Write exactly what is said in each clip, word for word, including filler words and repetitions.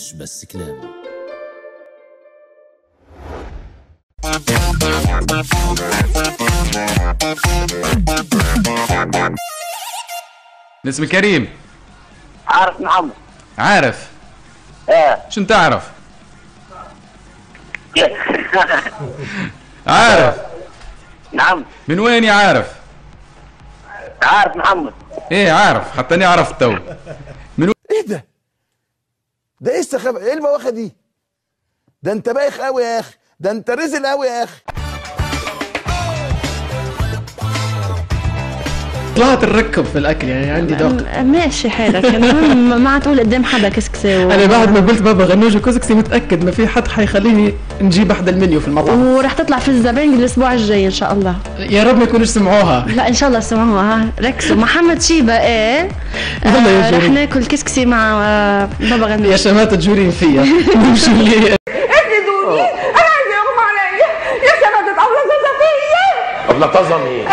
مش بس كلام. اسمي كريم. عارف محمد. عارف؟ ايه. شنو تعرف؟ عارف؟ نعم. من وين يا عارف؟ عارف محمد. ايه عارف، حتى اني عرفت تو. من و... ايه ده؟ ده ايه السخافه؟ ايه البواخه دي؟ ده انت بايخ قوي يا اخي، ده انت رزل قوي يا اخي. طلعت الركب في الاكل يعني عندي ذوق. ماشي حالك، المهم ما تقول قدام حدا كسكسي و... انا بعد ما قلت بابا غنوج وكسكسي متاكد ما في حد حيخليني نجيب احدى المنيو في المطعم، وراح تطلع في الزباين الاسبوع الجاي ان شاء الله. يا رب ما يكونوش سمعوها. لا ان شاء الله سمعوها. ركزوا. محمد شيبه ايه والله يا آه رح ناكل كسكسي مع آه بابا غنوج. يا شماتة تجورين فيا. نمشي ليه؟ اهدوني، انا عايزه يغمى عليا يا شماتة ابله فيا. ابله طازه مين؟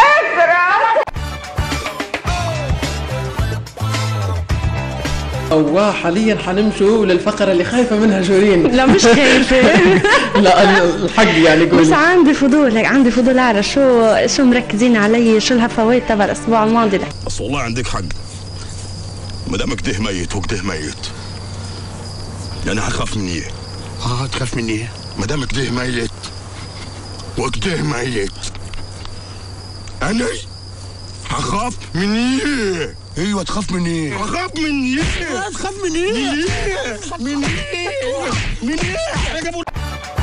وحاليا حنمشوا للفقرة اللي خايفة منها جورين. لا مش خايفة. لا الحق يعني قولي. بس عندي فضول، هيك عندي فضول اعرف شو شو مركزين علي، شو الهفوات تبع الاسبوع الماضي. بس والله عندك حق، ما دام كده ميت وكده ميت يعني هتخاف مني ايه؟ اه تخاف مني ايه؟ ما دام كده ميت وكده ميت انا هخاف من ايه؟ ايوه تخاف من ايه؟ هخاف من ايه؟ تخاف من ايه؟ من ايه؟ من ايه؟ من ايه؟ انا جابوا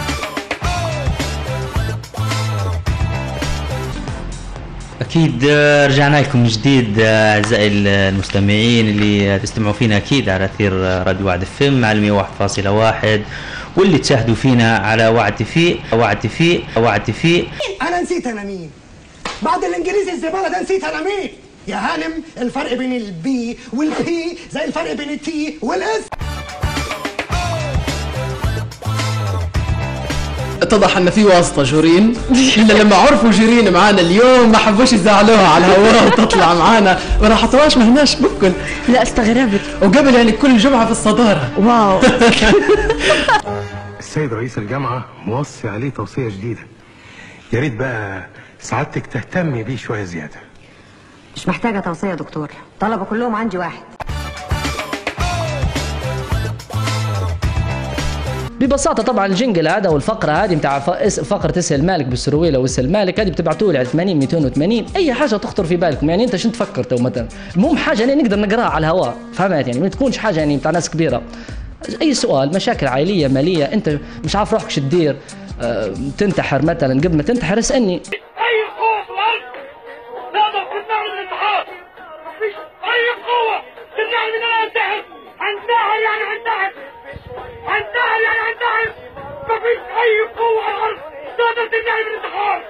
أكيد رجعنا لكم من جديد أعزائي المستمعين اللي تستمعوا فينا أكيد على أثير راديو وعد فم على مية وواحد فاصلة واحد، واللي تشاهدوا فينا على وعد تيفي وعد تيفي وعد تيفي. أنا نسيت أنا مين بعد الإنجليزي الزبالة ده، نسيت أنا مين يا هانم. الفرق بين البي والبي زي الفرق بين التي والاس. اتضح ان في واسطه جورين، الا لما عرفوا جورين معانا اليوم ما حبوش يزعلوها على الهواء وتطلع معانا، ما راحتوهاش ما هناش بكل. لا استغربت. وقبل يعني كل جمعه في الصداره. واو. السيد رئيس الجامعه موصي عليه توصيه جديده، يا ريت بقى سعادتك تهتمي بيه شويه زياده. مش محتاجه توصيه يا دكتور، طلبه كلهم عندي واحد. ببساطه طبعا الجنجل هذا والفقره هذه بتاع فقره اسال مالك بالسرويله واسال مالك هذه بتبعتوا لي على ثمانين مئتين وثمانين اي حاجه تخطر في بالكم، يعني انت شنو تفكر تو مثلا، المهم حاجه يعني نقدر نقراها على الهواء، فهمت يعني ما تكونش حاجه يعني بتاع ناس كبيره. اي سؤال، مشاكل عائليه ماليه، انت مش عارف روحك شو تدير، أه تنتحر مثلا، قبل ما تنتحر اسالني. اي قوه في الارض تقدر تمنعني من الانتحار، مفيش اي قوه تمنعني من ان انتحر. هنتحر يعني هنتحر، هنتحر يعني هنتحر، مفيش اي قوه على الارض تقدر تمنعني من الانتحار.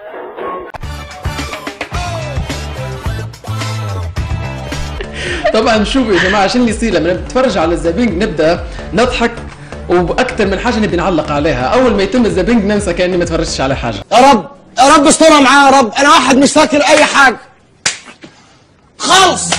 طبعا شوفوا يا جماعه عشان اللي يصير لما نتفرج على الزابينج نبدا نضحك، واكثر من حاجه نبي نعلق عليها، اول ما يتم الزابينج ننسى كاني ما تفرجتش على حاجه. يا رب يا رب استرها معايا يا رب، انا واحد مش فاكر اي حاجه خالص.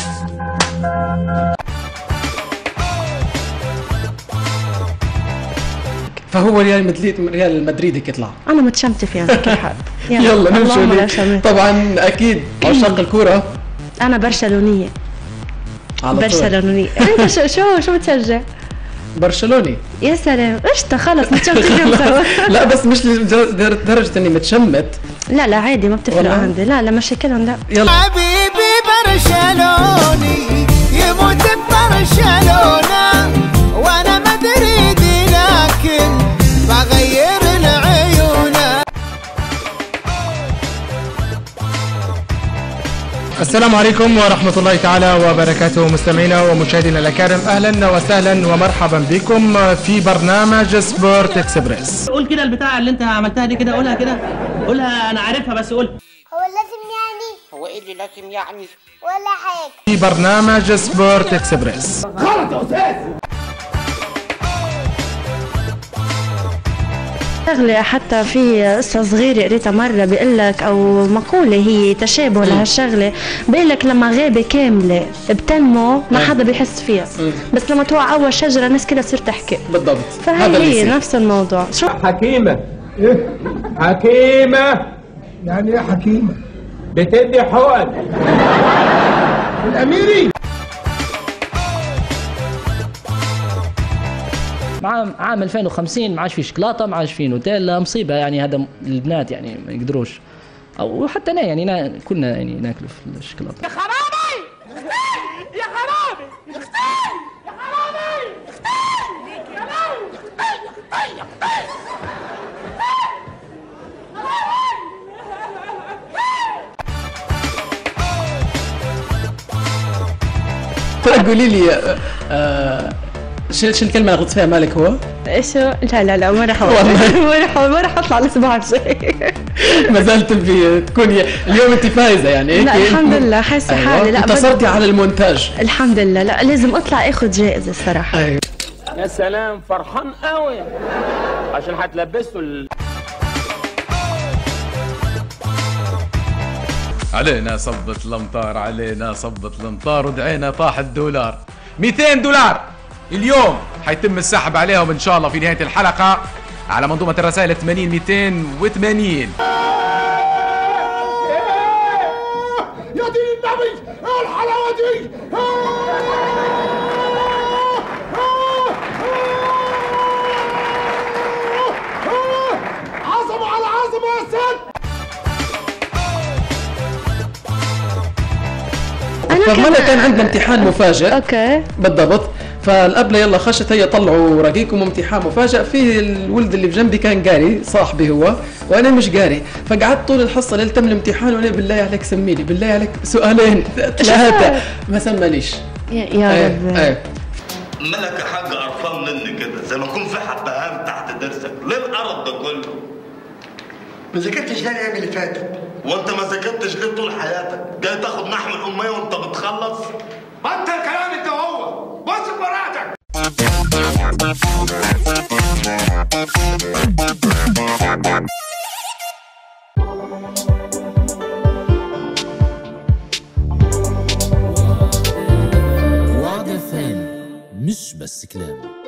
فهو ريال مدريد ريال المدريد يطلع. انا متشمته يعني كل حال. يلا نمشي. طبعا اكيد عشاق الكوره. انا برشلونيه. برشلونيه. انت شو شو شو بتشجع؟ برشلوني. يا سلام قشطه خلص متشمتين سوا. لا بس مش لدرجه اني متشمت. لا لا عادي ما بتفرق عندي، لا لا مشاكلهم لا. يلا حبيبي برشلوني يموت ببرشلونه وانا مدريدي لكن بغير العيون. السلام عليكم ورحمة الله تعالى وبركاته مستمعينا ومشاهدينا الأكارم، أهلا وسهلا ومرحبا بكم في برنامج سبورت اكسبريس. قول كده البتاع اللي انت عملتها دي كده، قولها كده، قولها انا عارفها بس قول. هو لازم يعني؟ هو ايه اللي لازم يعني؟ ولا حاجة. في برنامج سبورت اكسبريس. غلط يا أستاذ. شغله حتى في قصه صغيره قريتها مره بيقول لك او مقوله هي تشابه لهالشغله، بيقول لك لما غابه كامله بتنمو ما حدا بيحس فيها، بس لما توقع اول شجره الناس كلها تصير تحكي. بالضبط. فهي هي نفس الموضوع. شو حكيمه؟ ايه حكيمه؟ يعني ايه حكيمه؟ بتدي حقن الاميري. مع عام ألفين وخمسين ما عادش في شوكولاته، ما عادش في نوتيلا، مصيبه يعني. هذا البنات يعني ما يقدروش، او حتى انا يعني نا كنا يعني ناكلوا في الشوكولاته. يا خرابي يا خرابي يا اختي يا خرابي يا اختي يا لو يا اختي يا طيب قولي لي آه شو شو الكلمة اللي غلطت فيها مالك هو؟ ايش؟ لا لا لا ما راح ما راح ما راح اطلع الاسبوع الجاي. ما زالت تبي تكوني اليوم انت فايزة يعني هيك؟ لا الحمد لله حاسة أيوة. حالي. لا انتصرتي على المونتاج الحمد لله. لا لازم اطلع اخذ جائزة الصراحة. أيوة. يا سلام فرحان قوي عشان هتلبسوا ال... علينا صبت الامطار، علينا صبت الامطار ودعينا طاح الدولار. مئتين دولار اليوم حيتم السحب عليهم ان شاء الله في نهايه الحلقه على منظومه الرسائل ثمانين مئتين وثمانين. يا دين النبي ايه الحلاوه دي؟ عظمه على عظمه يا ست. رغم كان عندنا امتحان مفاجئ. اوكي بالضبط. فالأبلة يلا خشت هي طلعوا رقيقكم امتحان مفاجئ. في الولد اللي بجنبي كان قاري، صاحبي هو وانا مش قاري، فقعدت طول الحصه ليلة الامتحان وانا بالله عليك سميلي، بالله عليك سؤالين ثلاثه، ما سمانيش. يا, يا رب. ايه ملك حاجه قرفان مني كده زي ما يكون في حبهان تحت درسك. ليه القرف ده كله؟ ما ذاكرتش ليه الايام اللي فاتت؟ وانت ما ذاكرتش ليه طول حياتك؟ جاي تاخد نحو الاميه وانت بتخلص؟ بطل كلام انت وهو، بص براءتك. وعد فهم مش بس كلام.